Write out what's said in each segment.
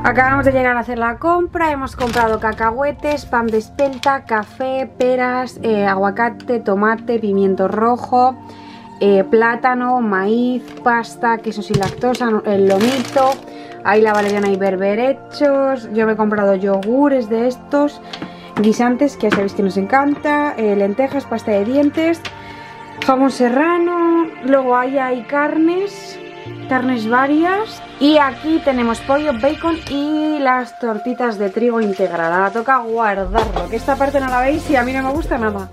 Acabamos de llegar a hacer la compra, hemos comprado cacahuetes, pan de espelta, café, peras, aguacate, tomate, pimiento rojo, plátano, maíz, pasta, queso sin lactosa, el lomito, ahí la Valeriana y berberechos. Yo me he comprado yogures de estos, guisantes que ya sabéis que nos encanta, lentejas, pasta de dientes, jamón serrano, luego ahí hay carnes varias, y aquí tenemos pollo, bacon y las tortitas de trigo integrada. Ahora toca guardarlo, que esta parte no la veis y a mí no me gusta nada.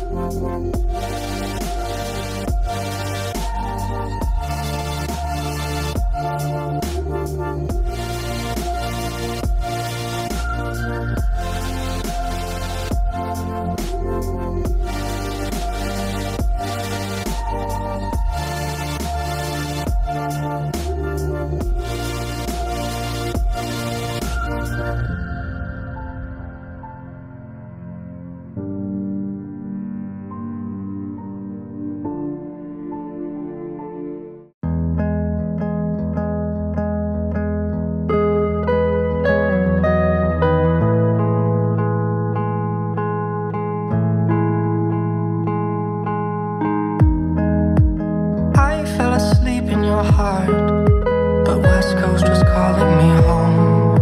But West Coast was calling me home.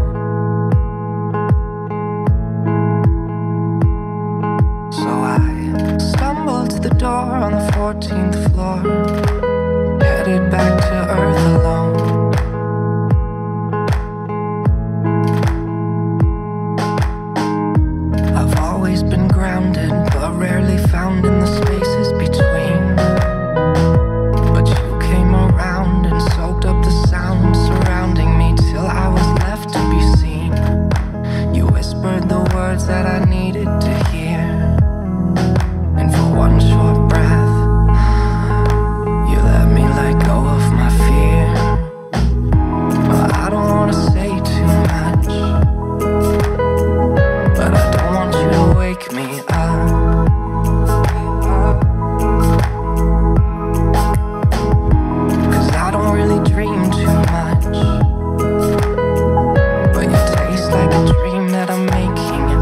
So I stumbled to the door on the 14th floor, headed back to Earth alone. I've always been grounded, but rarely found in the spaces between. That I needed to hear, and for one short breath you let me let go of my fear. Well, I don't want to say too much, but I don't want you to wake me up, 'cause I don't really dream too much, but you taste like a dream that I'm making.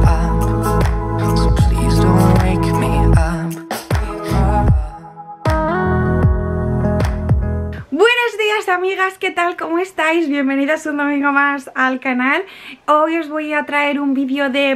Amigas, ¿qué tal? ¿Cómo estáis? Bienvenidas un domingo más al canal. Hoy os voy a traer un vídeo de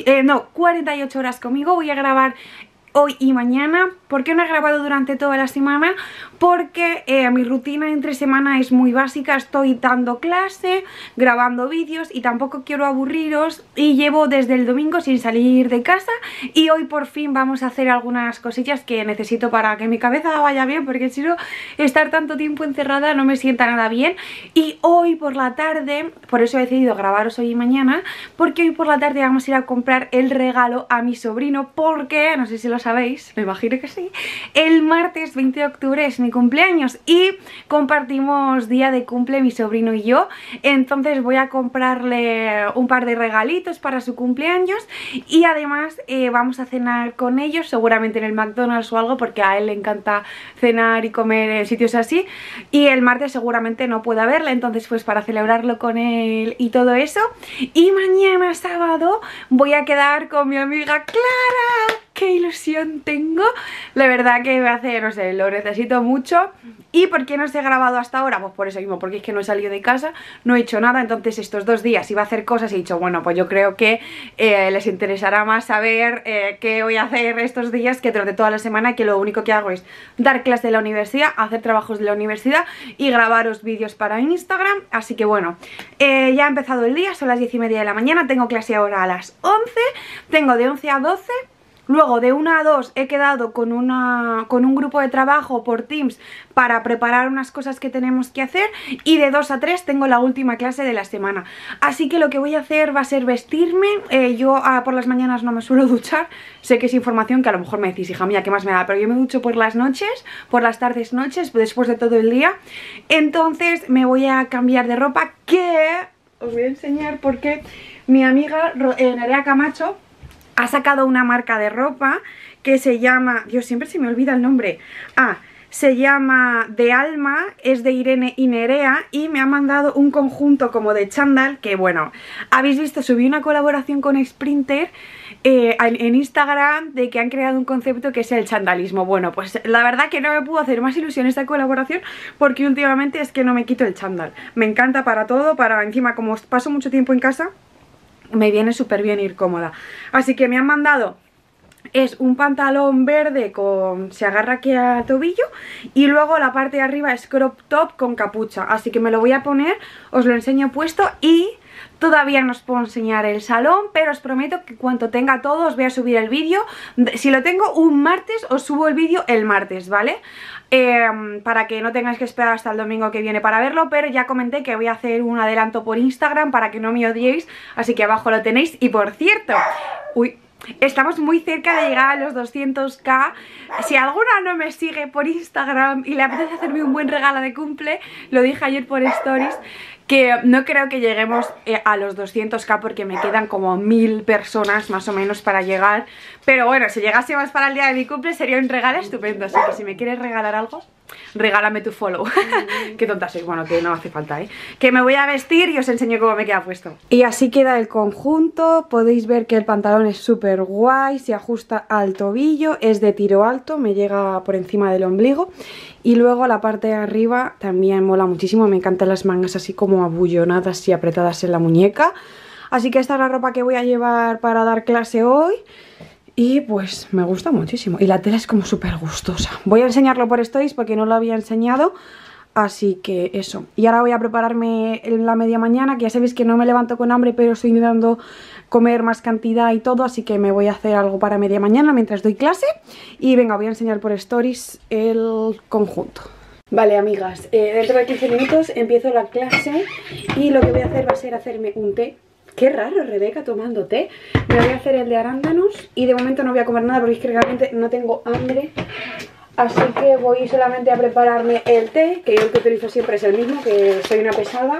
48 horas conmigo. Voy a grabar hoy y mañana. ¿Por qué no he grabado durante toda la semana? Porque mi rutina entre semana es muy básica. Estoy dando clase, grabando vídeos y tampoco quiero aburriros, y llevo desde el domingo sin salir de casa, y hoy por fin vamos a hacer algunas cosillas que necesito para que mi cabeza vaya bien, porque si no, estar tanto tiempo encerrada no me sienta nada bien. Y hoy por la tarde, por eso he decidido grabaros hoy y mañana, porque hoy por la tarde vamos a ir a comprar el regalo a mi sobrino, porque, no sé si lo sabéis, me imagino que sí, el martes 20 de octubre es mi cumpleaños y compartimos día de cumple mi sobrino y yo. Entonces voy a comprarle un par de regalitos para su cumpleaños, y además vamos a cenar con ellos, seguramente en el McDonald's o algo, porque a él le encanta cenar y comer en sitios así, y el martes seguramente no pueda verla, entonces pues para celebrarlo con él y todo eso. Y mañana sábado voy a quedar con mi amiga Clara. ¡Qué ilusión tengo! La verdad que me hace, no sé, lo necesito mucho. ¿Y por qué no os he grabado hasta ahora? Pues por eso mismo, porque es que no he salido de casa, no he hecho nada. Entonces estos 2 días iba a hacer cosas y he dicho, bueno, pues yo creo que les interesará más saber qué voy a hacer estos días que durante toda la semana, que lo único que hago es dar clase de la universidad, hacer trabajos de la universidad y grabaros vídeos para Instagram. Así que bueno, ya ha empezado el día, son las 10:30 de la mañana, tengo clase ahora a las 11, tengo de 11 a 12. Luego de 1 a 2 he quedado con un grupo de trabajo por Teams para preparar unas cosas que tenemos que hacer, y de 2 a 3 tengo la última clase de la semana. Así que lo que voy a hacer va a ser vestirme. Yo por las mañanas no me suelo duchar, sé que es información que a lo mejor me decís, hija mía, ¿qué más me da? Pero yo me ducho por las noches, por las tardes noches, después de todo el día. Entonces me voy a cambiar de ropa, que os voy a enseñar porque mi amiga Nerea Camacho ha sacado una marca de ropa que se llama... Dios, siempre se me olvida el nombre. se llama De Alma, es de Irene y Nerea y me ha mandado un conjunto como de chándal que, bueno, habéis visto, subí una colaboración con Sprinter en Instagram de que han creado un concepto que es el chandalismo. Bueno, pues la verdad que no me pudo hacer más ilusión esta colaboración porque últimamente es que no me quito el chándal. Me encanta para todo, para encima como paso mucho tiempo en casa, me viene súper bien ir cómoda. Así que me han mandado... Es un pantalón verde con... se agarra aquí al tobillo y luego la parte de arriba es crop top con capucha. Así que me lo voy a poner, os lo enseño puesto y todavía no os puedo enseñar el salón, pero os prometo que cuando tenga todo os voy a subir el vídeo. Si lo tengo un martes, os subo el vídeo el martes, ¿vale? Para que no tengáis que esperar hasta el domingo que viene para verlo, pero ya comenté que voy a hacer un adelanto por Instagram para que no me odiéis, así que abajo lo tenéis. Y por cierto, uy... estamos muy cerca de llegar a los 200k. Si alguna no me sigue por Instagram y le apetece hacerme un buen regalo de cumple, lo dije ayer por stories, que no creo que lleguemos a los 200k porque me quedan como 1000 personas más o menos para llegar. Pero bueno, si llegásemos para el día de mi cumple sería un regalo estupendo. Así que si me quieres regalar algo, regálame tu follow. Qué tonta soy, bueno, que no hace falta, que me voy a vestir y os enseño cómo me queda puesto. Y así queda el conjunto. Podéis ver que el pantalón es súper guay, se ajusta al tobillo, es de tiro alto, me llega por encima del ombligo. Y luego la parte de arriba también mola muchísimo, me encantan las mangas así como abullonadas y apretadas en la muñeca. Así que esta es la ropa que voy a llevar para dar clase hoy. Y pues me gusta muchísimo. Y la tela es como súper gustosa. Voy a enseñarlo por stories porque no lo había enseñado. Así que eso. Y ahora voy a prepararme la media mañana, que ya sabéis que no me levanto con hambre, pero estoy intentando comer más cantidad y todo. Así que me voy a hacer algo para media mañana mientras doy clase. Y venga, voy a enseñar por stories el conjunto. Vale, amigas, dentro de 15 minutos empiezo la clase. Y lo que voy a hacer va a ser hacerme un té. Qué raro, Rebeca tomando té. Me voy a hacer el de arándanos y de momento no voy a comer nada porque es que realmente no tengo hambre. Así que voy solamente a prepararme el té, que yo el que utilizo siempre es el mismo, que soy una pesada.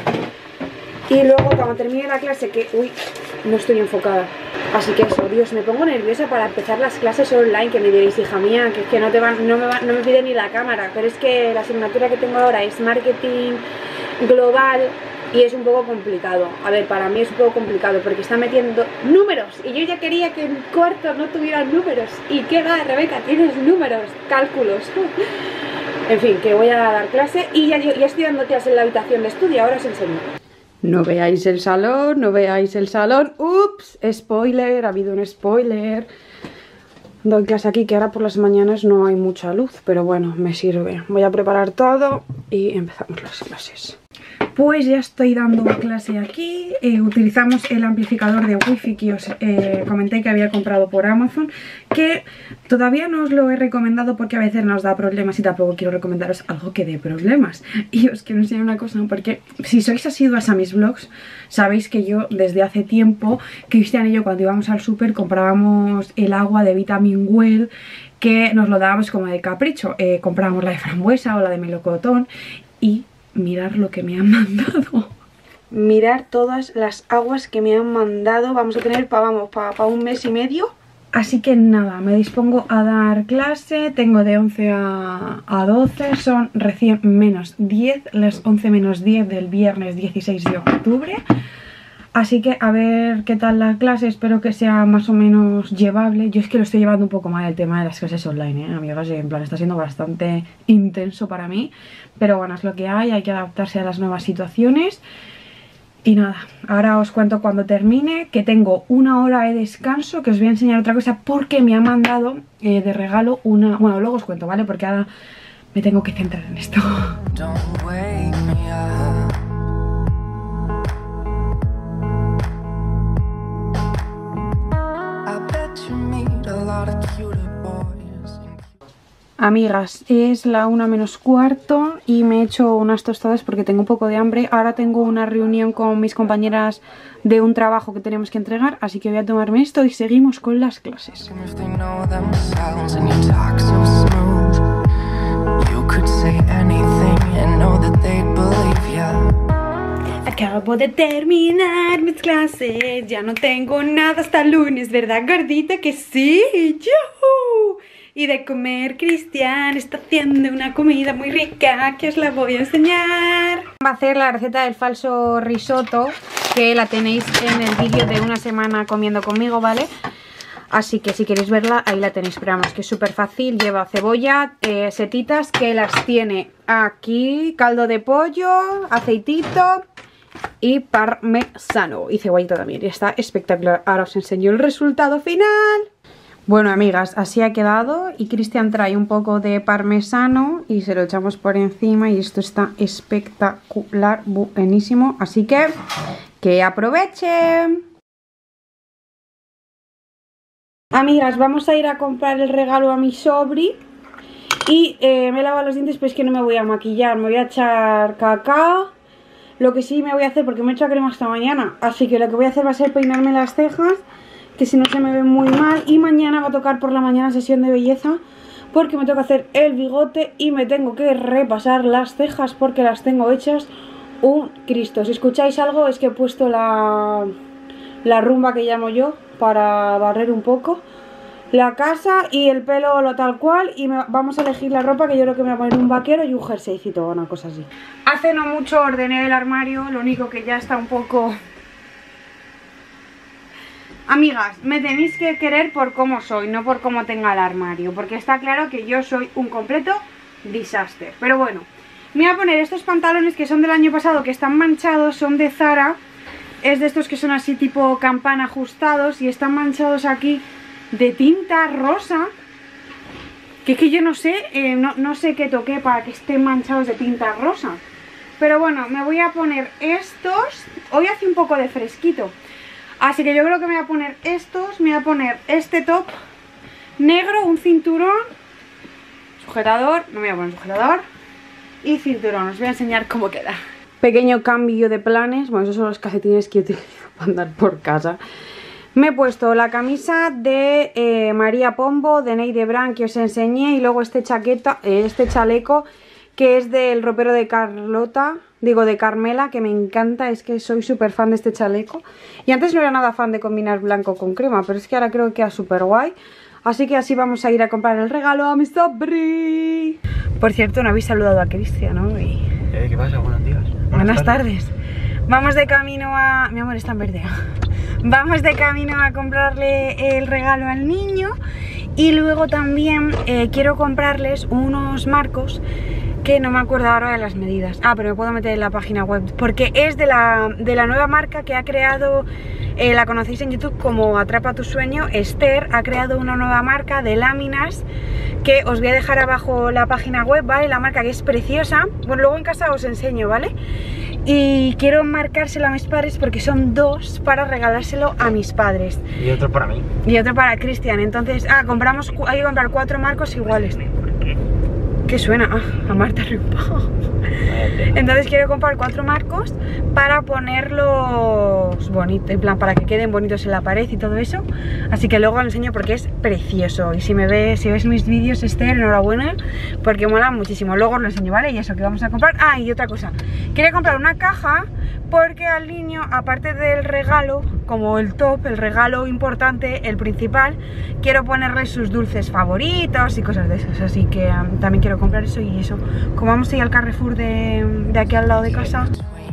Y luego cuando termine la clase, que... uy, no estoy enfocada. Así que eso, Dios, me pongo nerviosa para empezar las clases online, que me diréis, hija mía, que es que no me pide ni la cámara. Pero es que la asignatura que tengo ahora es marketing global. Y es un poco complicado, a ver, para mí es un poco complicado porque está metiendo números y yo ya quería que en cuarto no tuviera números. Y qué va, Rebeca, tienes números, cálculos. En fin, que voy a dar clase y ya estoy dando clase en la habitación de estudio, ahora os enseño. No veáis el salón, no veáis el salón. Ups, spoiler, ha habido un spoiler. Doy clase aquí, que ahora por las mañanas no hay mucha luz, pero bueno, me sirve. Voy a preparar todo y empezamos las clases. Pues ya estoy dando clase aquí. Utilizamos el amplificador de wifi que os comenté que había comprado por Amazon, que todavía no os lo he recomendado porque a veces nos da problemas y tampoco quiero recomendaros algo que dé problemas. Y os quiero enseñar una cosa, porque si sois asiduas a mis vlogs, sabéis que yo desde hace tiempo, Cristian y yo cuando íbamos al súper comprábamos el agua de Vitamin Well, que nos lo dábamos como de capricho. Comprábamos la de frambuesa o la de melocotón y... mirad lo que me han mandado. Mirad todas las aguas que me han mandado. Vamos a tener para un mes y medio. Así que nada, me dispongo a dar clase. Tengo de 11 a 12. Son recién menos 10. Las 11 menos 10 del viernes 16 de octubre. Así que a ver qué tal la clase. Espero que sea más o menos llevable. Yo es que lo estoy llevando un poco mal el tema de las clases online, amigas. En plan, está siendo bastante intenso para mí. Pero bueno, es lo que hay que adaptarse a las nuevas situaciones. Y nada, ahora os cuento cuando termine, que tengo 1 hora de descanso, que os voy a enseñar otra cosa porque me ha mandado de regalo una... Bueno, luego os cuento, ¿vale? Porque ahora me tengo que centrar en esto. Amigas, es la 1 menos cuarto y me he hecho unas tostadas porque tengo un poco de hambre. Ahora tengo una reunión con mis compañeras de un trabajo que tenemos que entregar, así que voy a tomarme esto y seguimos con las clases. Acabo de terminar mis clases, ya no tengo nada hasta el lunes, ¿verdad, gordita? Que sí, ¡yuhu! y de comer. Cristian está haciendo una comida muy rica que os la voy a enseñar. Va a hacer la receta del falso risotto, que la tenéis en el vídeo de una semana comiendo conmigo, ¿vale? Así que si queréis verla, ahí la tenéis. Pero vamos, que es súper fácil. Lleva cebolla, setitas, que las tiene aquí, caldo de pollo, aceitito y parmesano. Y cebollita también. Y está espectacular. Ahora os enseño el resultado final. Bueno, amigas, así ha quedado. Y Cristian trae un poco de parmesano y se lo echamos por encima. Y esto está espectacular, buenísimo. Así que aprovechen. Amigas, vamos a ir a comprar el regalo a mi sobri. Y me he lavado los dientes, pero es que no me voy a maquillar. Me voy a echar cacao. Lo que sí me voy a hacer, porque me he hecho crema esta mañana. Así que lo que voy a hacer va a ser peinarme las cejas, que si no se me ven muy mal. Y mañana va a tocar por la mañana sesión de belleza, porque me toca hacer el bigote y me tengo que repasar las cejas, porque las tengo hechas un Cristo. Si escucháis algo es que he puesto la rumba que llamo yo, para barrer un poco la casa, y el pelo lo tal cual. Y vamos a elegir la ropa, que yo creo que me voy a poner un vaquero y un jerseycito o una cosa así. Hace no mucho ordené el armario, lo único que ya está un poco... Amigas, me tenéis que querer por cómo soy, no por cómo tenga el armario, porque está claro que yo soy un completo desastre. Pero bueno, me voy a poner estos pantalones que son del año pasado, que están manchados, son de Zara. Es de estos que son así tipo campana ajustados y están manchados aquí de tinta rosa. Que es que yo no sé, no sé qué toqué para que estén manchados de tinta rosa. Pero bueno, me voy a poner estos. Hoy hace un poco de fresquito, así que yo creo que me voy a poner estos. Me voy a poner este top negro, un cinturón, sujetador, no me voy a poner sujetador, y cinturón. Os voy a enseñar cómo queda. Pequeño cambio de planes. Bueno, esos son los calcetines que utilizo para andar por casa. Me he puesto la camisa de María Pombo, de Neide Brand, que os enseñé. Y luego este chaleco, que es del ropero de Carlota, digo de Carmela, que me encanta. Es que soy súper fan de este chaleco. Y antes no era nada fan de combinar blanco con crema, pero es que ahora creo que queda súper guay. Así que así vamos a ir a comprar el regalo a mi sobri. Por cierto, no habéis saludado a Cristian, ¿no? ¿Qué pasa? Buenos días. Buenas tardes. Vamos de camino a... Mi amor está en verde. Vamos de camino a comprarle el regalo al niño. Y luego también quiero comprarles unos marcos, que no me acuerdo ahora de las medidas. Ah, pero me puedo meter en la página web, porque es de la nueva marca que ha creado, la conocéis en YouTube como Atrapa tu Sueño. Esther ha creado una nueva marca de láminas, que os voy a dejar abajo la página web, ¿vale? La marca, que es preciosa. Bueno, luego en casa os enseño, ¿vale? Y quiero marcárselo a mis padres, porque son dos, para regalárselo a mis padres. Y otro para mí. Y otro para Cristian. Entonces, hay que comprar 4 marcos iguales. ¿Qué suena? Ah, a Marta Rimpao. Entonces quiero comprar 4 marcos para ponerlos bonitos, en plan para que queden bonitos en la pared y todo eso. Así que luego lo enseño, porque es precioso. Y si ves mis vídeos, Esther, enhorabuena, porque mola muchísimo. Luego os lo enseño, ¿vale? Y eso que vamos a comprar. Ah, y otra cosa, quería comprar una caja, porque al niño, aparte del regalo, como el top, el regalo importante, el principal, quiero ponerle sus dulces favoritos y cosas de esas. Así que también quiero comprar eso. Y eso, como vamos a ir al Carrefour de aquí al lado de casa.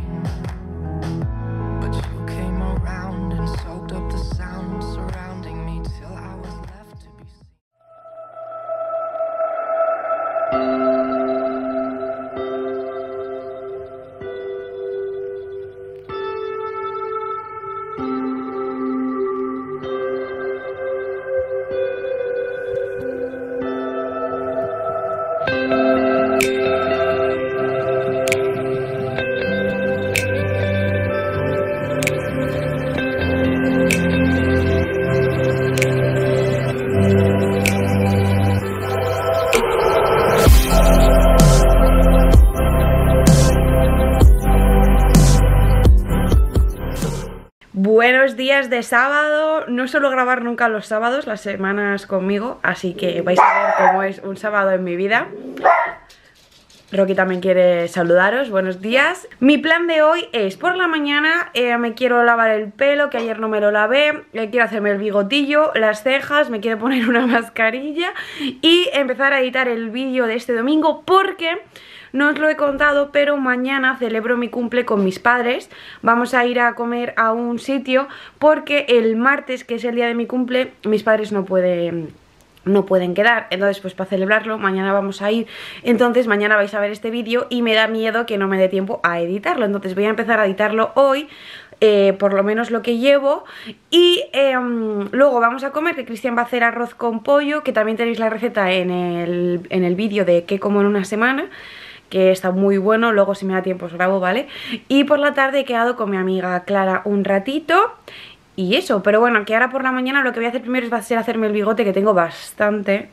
Buenos días de sábado. No suelo grabar nunca los sábados, las semanas conmigo, así que vais a ver cómo es un sábado en mi vida. Rocky también quiere saludaros, buenos días. Mi plan de hoy es, por la mañana me quiero lavar el pelo, que ayer no me lo lavé, quiero hacerme el bigotillo, las cejas, me quiero poner una mascarilla y empezar a editar el vídeo de este domingo porque... no os lo he contado, pero mañana celebro mi cumple con mis padres. Vamos a ir a comer a un sitio porque el martes, que es el día de mi cumple, mis padres no pueden quedar. Entonces pues para celebrarlo mañana vamos a ir. Entonces mañana vais a ver este vídeo y me da miedo que no me dé tiempo a editarlo. Entonces voy a empezar a editarlo hoy, por lo menos lo que llevo. Y luego vamos a comer, que Cristian va a hacer arroz con pollo, que también tenéis la receta en el vídeo de qué como en una semana, que está muy bueno. Luego si me da tiempo os grabo, ¿vale? Y por la tarde he quedado con mi amiga Clara un ratito. Y eso, pero bueno, que ahora por la mañana lo que voy a hacer primero va a ser hacerme el bigote, que tengo bastante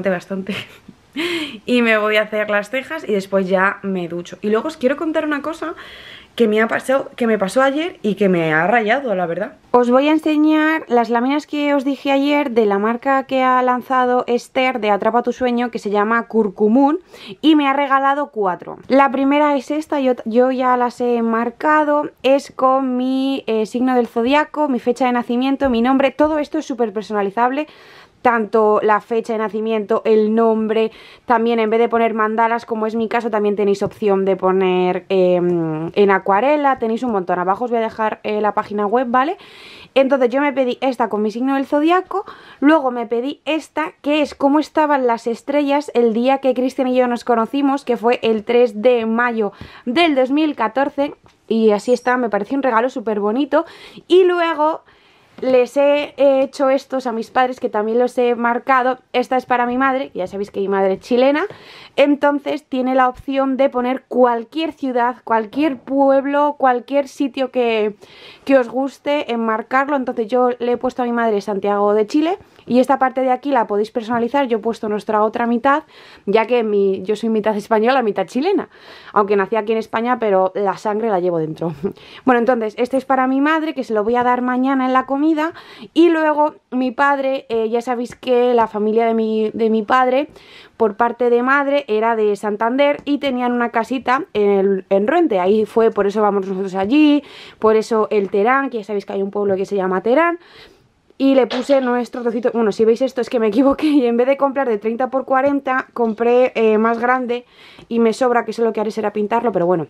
y me voy a hacer las cejas y después ya me ducho. Y luego os quiero contar una cosa que me pasó ayer y que me ha rayado, la verdad. Os voy a enseñar las láminas que os dije ayer de la marca que ha lanzado Esther de Atrapa tu Sueño, que se llama Curcumun, y me ha regalado 4. La primera es esta, yo ya las he marcado, es con mi signo del zodiaco, mi fecha de nacimiento, mi nombre, todo esto es súper personalizable. Tanto la fecha de nacimiento, el nombre, también en vez de poner mandalas, como es mi caso, también tenéis opción de poner en acuarela, tenéis un montón. Abajo os voy a dejar la página web, ¿vale? Entonces yo me pedí esta con mi signo del zodiaco, luego me pedí esta, que es cómo estaban las estrellas el día que Cristian y yo nos conocimos, que fue el 3 de mayo del 2014, y así está, me pareció un regalo súper bonito. Y luego... les he hecho estos a mis padres, que también los he marcado. Esta es para mi madre, ya sabéis que mi madre es chilena. Entonces tiene la opción de poner cualquier ciudad, cualquier pueblo, cualquier sitio que os guste, enmarcarlo. Entonces yo le he puesto a mi madre Santiago de Chile. Y esta parte de aquí la podéis personalizar. Yo he puesto nuestra otra mitad, ya que yo soy mitad española, mitad chilena. Aunque nací aquí en España, pero la sangre la llevo dentro. Bueno, entonces este es para mi madre, que se lo voy a dar mañana en la comida. Y luego mi padre, ya sabéis que la familia de mi padre, por parte de madre, era de Santander y tenían una casita en Ruente. Ahí fue, por eso vamos nosotros allí, por eso el Terán, que ya sabéis que hay un pueblo que se llama Terán. Y le puse nuestro trocito, bueno, si veis esto es que me equivoqué y en vez de comprar de 30 por 40, compré más grande y me sobra, que eso lo que haré será pintarlo, pero bueno.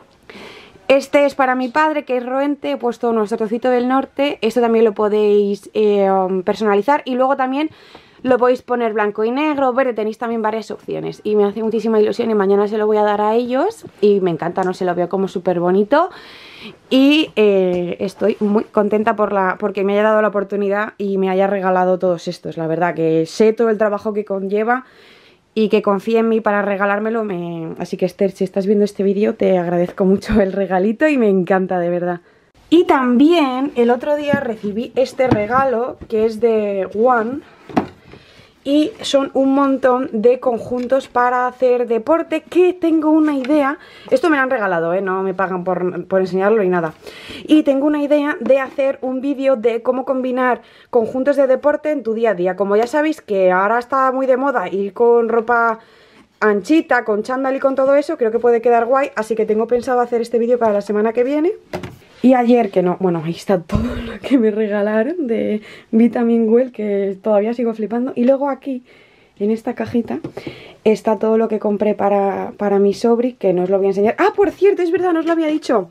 Este es para mi padre, que es Roente, he puesto nuestro trocito del norte, esto también lo podéis personalizar y luego también lo podéis poner blanco y negro, verde, tenéis también varias opciones y me hace muchísima ilusión y mañana se lo voy a dar a ellos y me encanta, no sé, lo veo como súper bonito. Y estoy muy contenta porque me haya dado la oportunidad y me haya regalado todos estos. La verdad que sé todo el trabajo que conlleva y que confíe en mí para regalármelo. Así que Esther, si estás viendo este vídeo, te agradezco mucho el regalito y me encanta, de verdad. Y también el otro día recibí este regalo, que es de One. Y son un montón de conjuntos para hacer deporte, que tengo una idea. Esto me lo han regalado, no me pagan por enseñarlo ni nada. Y tengo una idea de hacer un vídeo de cómo combinar conjuntos de deporte en tu día a día. Como ya sabéis que ahora está muy de moda ir con ropa anchita, con chándal y con todo eso, creo que puede quedar guay. Así que tengo pensado hacer este vídeo para la semana que viene. Y ayer, que no, bueno, ahí está todo lo que me regalaron de Vitamin Well, que todavía sigo flipando. Y luego aquí, en esta cajita, está todo lo que compré para mi sobri, que no os lo voy a enseñar. Ah, por cierto, es verdad, no os lo había dicho.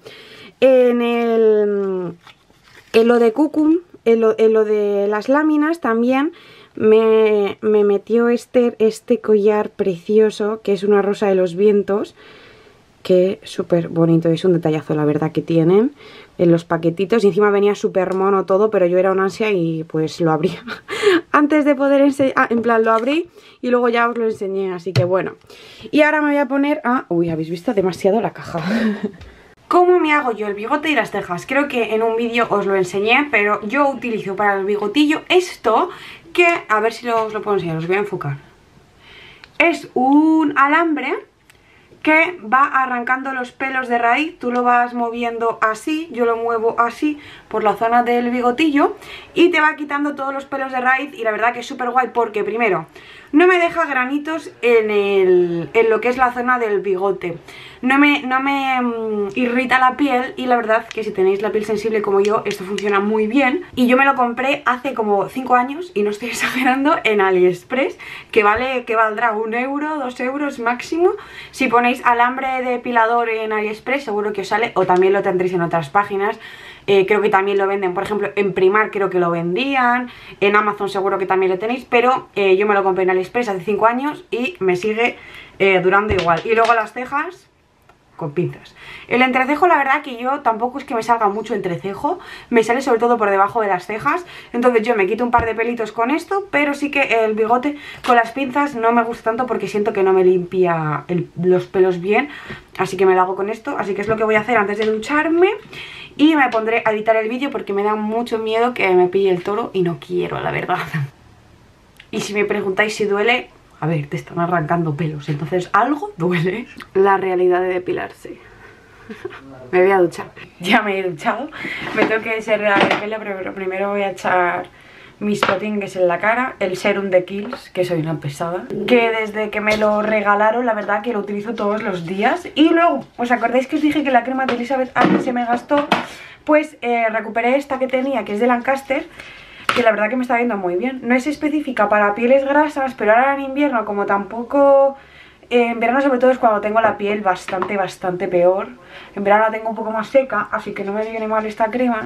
En lo de Cucum, en lo de las láminas también me metió este collar precioso, que es una rosa de los vientos. Que súper bonito, es un detallazo la verdad que tienen en los paquetitos. Y encima venía súper mono todo, pero yo era una ansia y pues lo abrí antes de poder enseñar, en plan lo abrí y luego ya os lo enseñé, así que bueno. Y ahora me voy a poner a... Uy, habéis visto demasiado la caja. ¿Cómo me hago yo el bigote y las cejas? Creo que en un vídeo os lo enseñé, pero yo utilizo para el bigotillo esto, que a ver si os lo puedo enseñar, os voy a enfocar. Es un alambre que va arrancando los pelos de raíz. Tú lo vas moviendo así, yo lo muevo así por la zona del bigotillo y te va quitando todos los pelos de raíz. Y la verdad que es súper guay porque primero no me deja granitos en lo que es la zona del bigote, no me irrita la piel, y la verdad que si tenéis la piel sensible como yo, esto funciona muy bien. Y yo me lo compré hace como 5 años, y no estoy exagerando, en AliExpress, que valdrá 1 euro, 2 euros máximo. Si ponéis alambre depilador en AliExpress seguro que os sale, o también lo tendréis en otras páginas. Creo que también lo venden, por ejemplo en Primark creo que lo vendían, en Amazon seguro que también lo tenéis, pero yo me lo compré en AliExpress hace 5 años y me sigue durando igual. Y luego las cejas con pinzas. El entrecejo, la verdad que yo tampoco es que me salga mucho entrecejo, me sale sobre todo por debajo de las cejas, entonces yo me quito un par de pelitos con esto, pero sí que el bigote con las pinzas no me gusta tanto porque siento que no me limpia los pelos bien, así que me lo hago con esto. Así que es lo que voy a hacer antes de ducharme. Y me pondré a editar el vídeo porque me da mucho miedo que me pille el toro y no quiero, la verdad. Y si me preguntáis si duele, a ver, te están arrancando pelos, entonces algo duele. La realidad de depilarse. Me voy a duchar. Ya me he duchado. Me tengo que desenredar el pelo, pero primero voy a echar mis potingues en la cara, el serum de Kiehl's, que soy una pesada, que desde que me lo regalaron la verdad que lo utilizo todos los días. Y luego, ¿os acordáis que os dije que la crema de Elizabeth Arden se me gastó? Pues recuperé esta que tenía, que es de Lancaster, que la verdad que me está viendo muy bien. No es específica para pieles grasas, pero ahora en invierno, como tampoco... En verano sobre todo es cuando tengo la piel bastante peor. En verano la tengo un poco más seca, así que no me viene mal esta crema.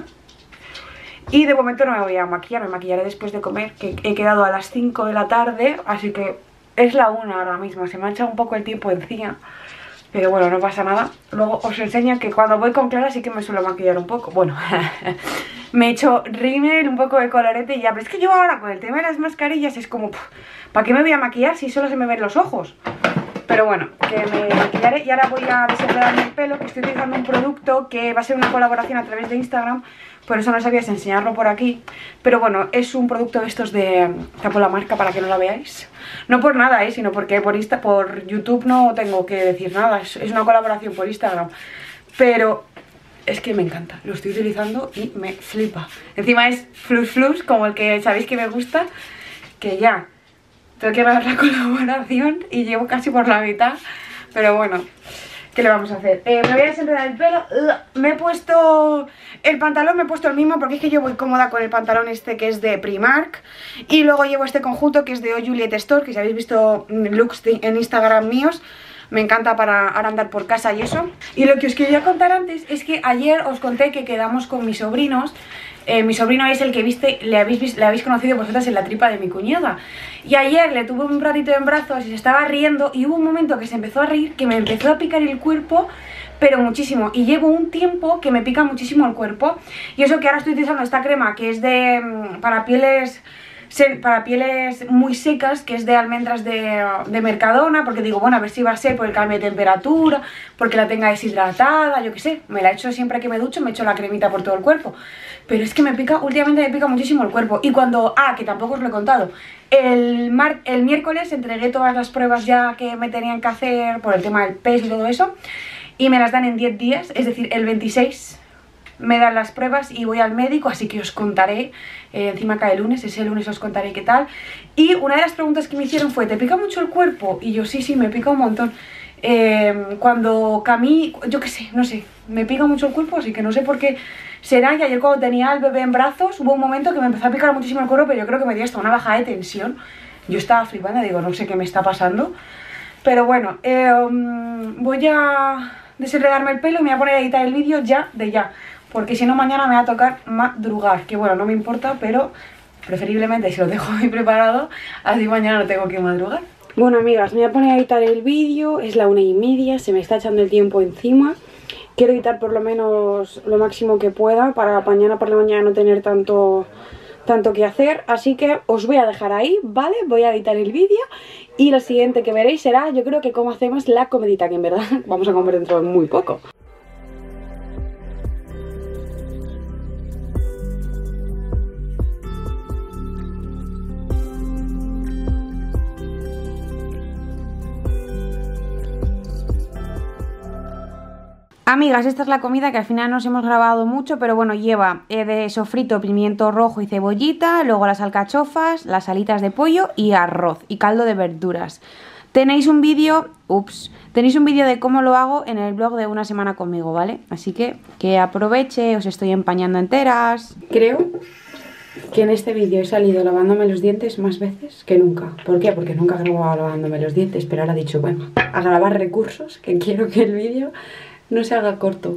Y de momento no me voy a maquillar, me maquillaré después de comer, que he quedado a las 5 de la tarde, así que es la 1 ahora mismo, se me ha echado un poco el tiempo encima, pero bueno, no pasa nada. Luego os enseño que cuando voy con Clara sí que me suelo maquillar un poco, bueno, me he hecho rímel, un poco de colorete y ya, pero es que yo ahora con el tema de las mascarillas es como, ¿para qué me voy a maquillar si solo se me ven los ojos? Pero bueno, que me maquillaré y ahora voy a desenredarme el pelo, que estoy utilizando un producto que va a ser una colaboración a través de Instagram. Por eso no sabía si enseñarlo por aquí. Pero bueno, es un producto de estos de... Tapo la marca para que no la veáis. No por nada, sino porque por YouTube no tengo que decir nada. Es una colaboración por Instagram. Pero es que me encanta. Lo estoy utilizando y me flipa. Encima es flus flus, como el que sabéis que me gusta. Que ya tengo que ver la colaboración y llevo casi por la mitad. Pero bueno, ¿qué le vamos a hacer? Me voy a desenredar el pelo. Me he puesto el pantalón, me he puesto el mismo porque es que yo voy cómoda con el pantalón este que es de Primark. Y luego llevo este conjunto que es de Oh Juliet Store, que si habéis visto looks en Instagram míos, me encanta para ahora andar por casa y eso. Y lo que os quería contar antes es que ayer os conté que quedamos con mis sobrinos. Mi sobrino es el que le habéis conocido vosotras en la tripa de mi cuñada. Y ayer le tuve un ratito en brazos y se estaba riendo. Y hubo un momento que se empezó a reír, que me empezó a picar el cuerpo, pero muchísimo. Y llevo un tiempo que me pica muchísimo el cuerpo. Y eso que ahora estoy utilizando esta crema que es para pieles muy secas, que es de almendras de Mercadona, porque digo, bueno, a ver si va a ser por el cambio de temperatura, porque la tenga deshidratada, yo qué sé. Me la echo siempre que me ducho, me echo la cremita por todo el cuerpo. Pero es que últimamente me pica muchísimo el cuerpo. Y cuando, que tampoco os lo he contado, el miércoles entregué todas las pruebas ya que me tenían que hacer por el tema del peso y todo eso, y me las dan en 10 días, es decir, el 26 me dan las pruebas y voy al médico, así que os contaré, encima cae el lunes, ese lunes os contaré qué tal. Y una de las preguntas que me hicieron fue, ¿te pica mucho el cuerpo? Y yo, sí, me pica un montón. Cuando camino, yo qué sé, no sé, me pica mucho el cuerpo, así que no sé por qué será. Y ayer cuando tenía al bebé en brazos hubo un momento que me empezó a picar muchísimo el cuerpo, pero yo creo que me dio hasta una bajada de tensión. Yo estaba flipando, digo, no sé qué me está pasando. Pero bueno, voy a desenredarme el pelo y me voy a poner a editar el vídeo ya, porque si no mañana me va a tocar madrugar, que bueno, no me importa, pero preferiblemente si lo dejo muy preparado, así mañana no tengo que madrugar. Bueno, amigas, me voy a poner a editar el vídeo, es la 1:30, se me está echando el tiempo encima. Quiero editar por lo menos lo máximo que pueda para mañana por la mañana no tener tanto que hacer, así que os voy a dejar ahí, ¿vale? Voy a editar el vídeo y lo siguiente que veréis será, yo creo que cómo hacemos la comidita, que en verdad vamos a comer dentro de muy poco. Amigas, esta es la comida que al final nos hemos grabado mucho, pero bueno, lleva de sofrito, pimiento rojo y cebollita, luego las alcachofas, las alitas de pollo y arroz y caldo de verduras. Tenéis un vídeo, tenéis un vídeo de cómo lo hago en el blog de Una Semana Conmigo, ¿vale? Así que aproveche, os estoy empañando enteras. Creo que en este vídeo he salido lavándome los dientes más veces que nunca. ¿Por qué? Porque nunca grababa lavándome los dientes, pero ahora he dicho, bueno, a grabar recursos, que quiero que el vídeo no se haga corto.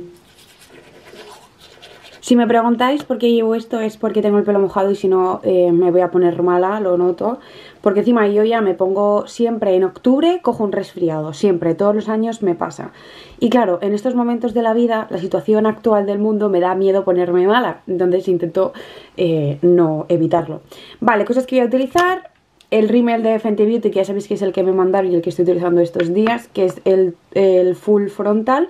Si me preguntáis por qué llevo esto es porque tengo el pelo mojado y si no me voy a poner mala, lo noto. Porque encima yo ya me pongo siempre en octubre, cojo un resfriado, siempre, todos los años me pasa. Y claro, en estos momentos de la vida, la situación actual del mundo me da miedo ponerme mala, entonces intento no evitarlo. Vale, cosas que voy a utilizar. El rímel de Fenty Beauty, que ya sabéis que es el que me mandaron y el que estoy utilizando estos días, que es el Full Frontal.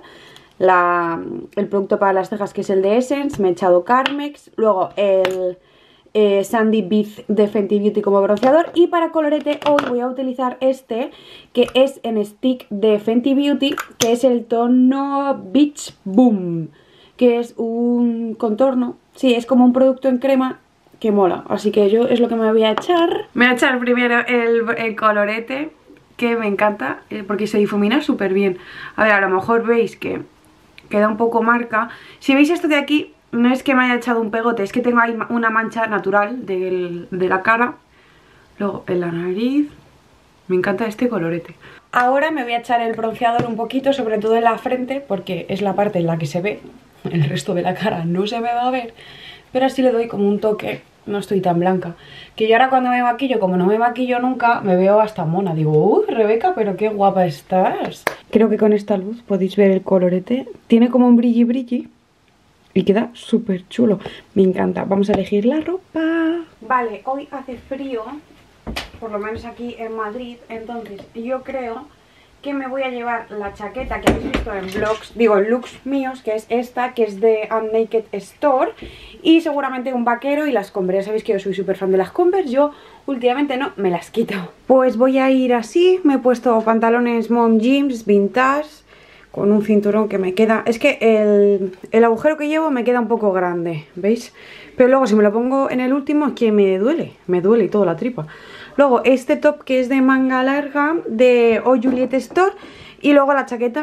El producto para las cejas, que es el de Essence, me he echado Carmex, luego el Sandy Beat de Fenty Beauty como bronceador, y para colorete hoy voy a utilizar este, que es en stick de Fenty Beauty, que es el tono Beach Boom, que es un contorno, sí, es como un producto en crema que mola, así que yo es lo que me voy a echar. Me voy a echar primero el colorete, que me encanta, porque se difumina súper bien. A ver, a lo mejor veis que queda un poco marca. Si veis esto de aquí, no es que me haya echado un pegote, es que tengo ahí una mancha natural de la cara. Luego en la nariz. Me encanta este colorete. Ahora me voy a echar el bronceador un poquito, sobre todo en la frente, porque es la parte en la que se ve. El resto de la cara no se me va a ver, pero así le doy como un toque. No estoy tan blanca. Que yo ahora cuando me maquillo, como no me maquillo nunca, me veo hasta mona. Digo, uy, Rebeca, pero qué guapa estás. Creo que con esta luz podéis ver el colorete. Tiene como un brilli brilli y queda súper chulo. Me encanta. Vamos a elegir la ropa. Vale, hoy hace frío, por lo menos aquí en Madrid. Entonces yo creo que me voy a llevar la chaqueta que habéis visto en vlogs, digo en looks míos, que es esta, que es de Unnaked Store, y seguramente un vaquero y las Converse. Ya sabéis que yo soy súper fan de las Converse, yo últimamente no me las quito. Pues voy a ir así, me he puesto pantalones mom jeans vintage, con un cinturón que me queda, es que el agujero que llevo me queda un poco grande, ¿veis? Pero luego si me lo pongo en el último es que me duele y todo la tripa. Luego este top que es de manga larga de Oh Juliet Store. Y luego la chaqueta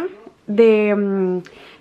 de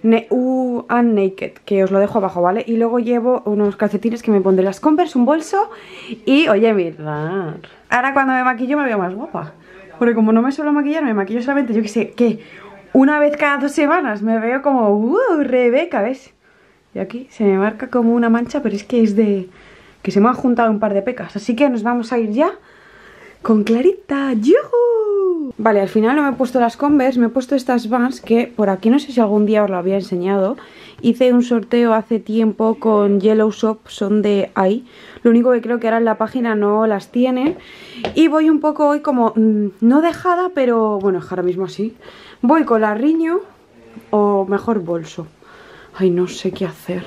Unnaked, que os lo dejo abajo, ¿vale? Y luego llevo unos calcetines que me pondré, las Converse, un bolso. Y oye, mirad, ahora cuando me maquillo me veo más guapa, porque como no me suelo maquillar, me maquillo solamente, yo que sé, que una vez cada 2 semanas me veo como Rebeca, ¿ves? Y aquí se me marca como una mancha, pero es que es de que se me han juntado un par de pecas. Así que nos vamos a ir ya con Clarita. ¡Yuhu! Vale, al final no me he puesto las Converse, me he puesto estas Vans que por aquí no sé si algún día os lo había enseñado. Hice un sorteo hace tiempo con Yellow Shop, son de ahí. Lo único que creo que ahora en la página no las tiene. Y voy un poco hoy como, no dejada, pero bueno, ahora mismo sí. Voy con la riño o mejor bolso. Ay, no sé qué hacer.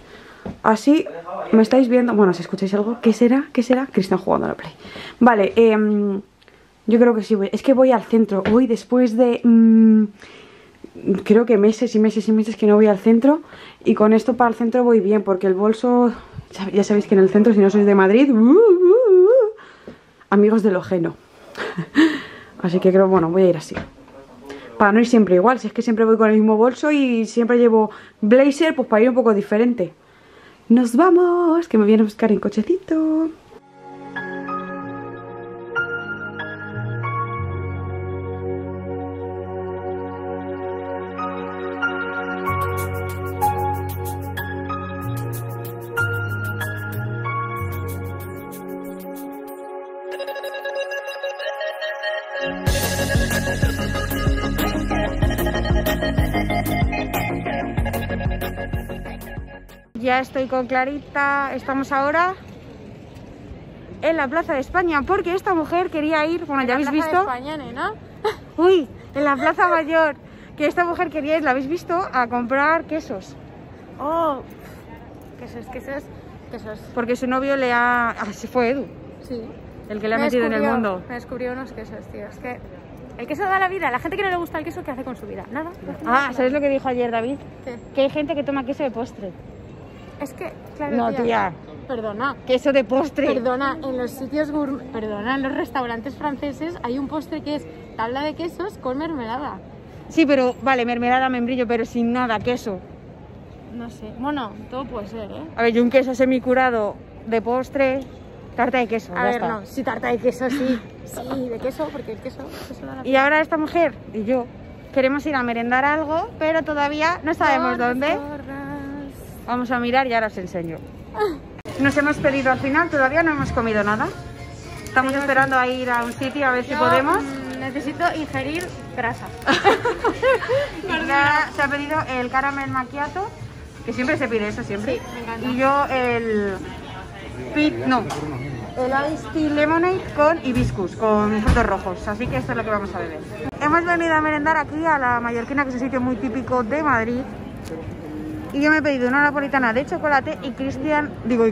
Así me estáis viendo. Bueno, si escucháis algo, ¿qué será? ¿Qué será? Que están jugando a la Play. Vale, yo creo que sí voy. Es que voy al centro. Hoy después de creo que meses y meses y meses que no voy al centro. Y con esto para el centro voy bien, porque el bolso, ya sabéis que en el centro, si no sois de Madrid, amigos de lo ajeno. Así que creo, bueno, voy a ir así, para no ir siempre igual. Si es que siempre voy con el mismo bolso y siempre llevo blazer, pues para ir un poco diferente. ¡Nos vamos! Que me viene a buscar en cochecito. Ya estoy con Clarita, estamos ahora en la Plaza de España, porque esta mujer quería ir, bueno, ya habéis visto. En la Plaza de España, ¿no? Uy, en la Plaza Mayor, que esta mujer quería ir, ¿la habéis visto? A comprar quesos. Oh, quesos. Porque su novio le ha... Ah, sí, fue Edu. Sí. El que le ha metido en el mundo. Me descubrió unos quesos, tío, es que... El queso da la vida. La gente que no le gusta el queso, ¿qué hace con su vida? Nada. Ah, ¿sabes lo que dijo ayer David? ¿Qué? Que hay gente que toma queso de postre. Es que, claro, No, tía. Perdona. Queso de postre. Perdona, en los sitios gourmet, perdona, en los restaurantes franceses hay un postre que es tabla de quesos con mermelada. Sí, pero vale, mermelada, membrillo, pero sin nada, queso. No sé, bueno, todo puede ser, ¿eh? A ver, yo un queso semicurado de postre, tarta de queso, A ya ver, está. no, sí, tarta de queso, sí. Sí, de queso, porque el queso da la Y ahora esta mujer y yo queremos ir a merendar algo, pero todavía no sabemos dónde. Vamos a mirar y ahora os enseño. Nos hemos pedido al final, todavía no hemos comido nada. Estamos esperando a ir a un sitio a ver si podemos. Necesito ingerir grasa. Y Clara se ha pedido el caramel macchiato, que siempre se pide eso, siempre. Sí, me encanta. Y yo el iced tea lemonade con hibiscus, con frutos rojos. Así que esto es lo que vamos a beber. Hemos venido a merendar aquí a la Mallorquina, que es un sitio muy típico de Madrid. Y yo me he pedido una napolitana de chocolate y Cristian... Digo, y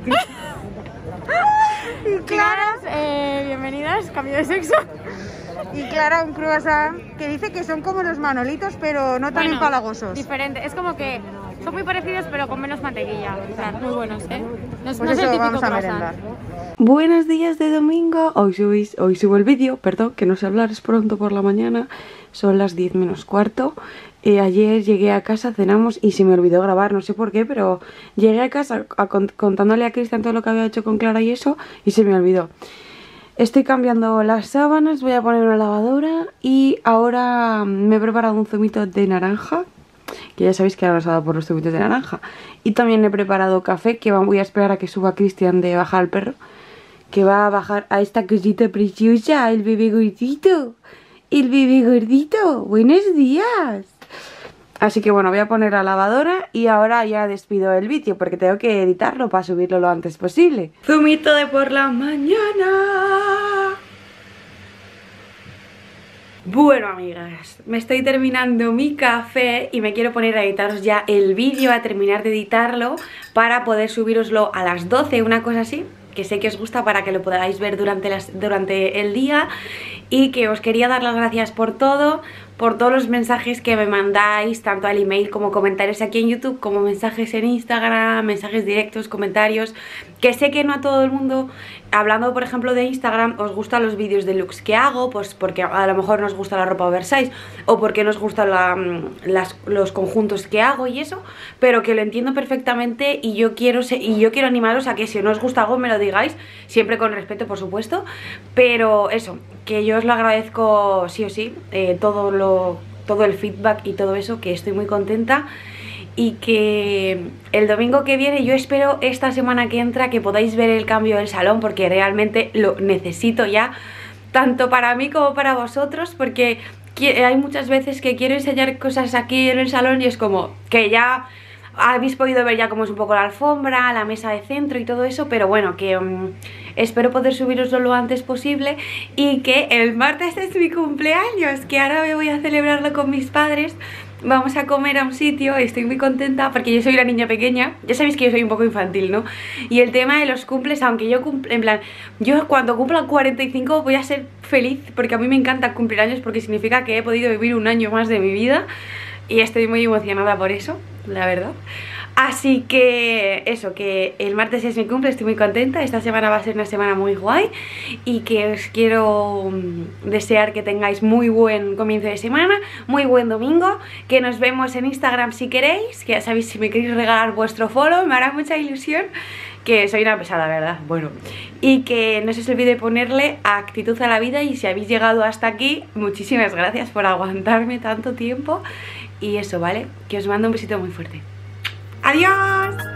Clara... Bienvenidas, cambio de sexo. Y Clara un croissant que dice que son como los manolitos, pero no tan empalagosos. Diferente, es como que son muy parecidos pero con menos mantequilla. O sea, muy buenos, ¿eh? No es Pues el eso, típico vamos a croissant. merendar. Buenos días de domingo, hoy subo el vídeo, perdón, que no sé hablar, es pronto por la mañana, son las 10 menos cuarto. Ayer llegué a casa, cenamos y se me olvidó grabar, no sé por qué, pero llegué a casa contándole a Cristian todo lo que había hecho con Clara y eso, y se me olvidó. Estoy cambiando las sábanas, voy a poner una lavadora y ahora me he preparado un zumito de naranja, que ya sabéis que ahora os he dado por los zumitos de naranja. Y también he preparado café, que voy a esperar a que suba Cristian de bajar al perro, que va a bajar a esta cosita preciosa, el bebé gordito. El bebé gordito, buenos días. Así que bueno, voy a poner la lavadora y ahora ya despido el vídeo porque tengo que editarlo para subirlo lo antes posible. Zumito de por la mañana. Bueno, amigas, me estoy terminando mi café y me quiero poner a editaros ya el vídeo, a terminar de editarlo para poder subiroslo a las 12, una cosa así, que sé que os gusta para que lo podáis ver durante el día. Y que os quería dar las gracias por todo, por todos los mensajes que me mandáis, tanto al email como comentarios aquí en YouTube, como mensajes en Instagram, mensajes directos, comentarios, que sé que no a todo el mundo, hablando por ejemplo de Instagram, os gustan los vídeos de looks que hago, pues porque a lo mejor nos gusta la ropa oversize, o porque nos gustan los conjuntos que hago y eso, pero que lo entiendo perfectamente y yo quiero animaros a que si no os gusta algo me lo digáis, siempre con respeto por supuesto, pero eso, que yo os lo agradezco sí o sí, todo el feedback y todo eso, que estoy muy contenta y que el domingo que viene, yo espero esta semana que entra que podáis ver el cambio del salón, porque realmente lo necesito ya, tanto para mí como para vosotros, porque hay muchas veces que quiero enseñar cosas aquí en el salón y es como que ya habéis podido ver ya cómo es un poco la alfombra, la mesa de centro y todo eso, pero bueno, que espero poder subiroslo lo antes posible y que el martes es mi cumpleaños, que ahora me voy a celebrarlo con mis padres. Vamos a comer a un sitio, estoy muy contenta porque yo soy la niña pequeña. Ya sabéis que yo soy un poco infantil, ¿no? Y el tema de los cumples, aunque yo en plan, yo cuando cumpla 45 voy a ser feliz, porque a mí me encanta cumplir años, porque significa que he podido vivir un año más de mi vida. Y estoy muy emocionada por eso, la verdad. Así que eso, que el martes es mi cumple, estoy muy contenta. Esta semana va a ser una semana muy guay y que os quiero desear que tengáis muy buen comienzo de semana, muy buen domingo, que nos vemos en Instagram si queréis, que ya sabéis, si me queréis regalar vuestro follow me hará mucha ilusión, que soy una pesada, ¿verdad? Bueno, y que no se os olvide ponerle actitud a la vida, y si habéis llegado hasta aquí, muchísimas gracias por aguantarme tanto tiempo. Y eso, ¿vale? Que os mando un besito muy fuerte. ¡Adiós!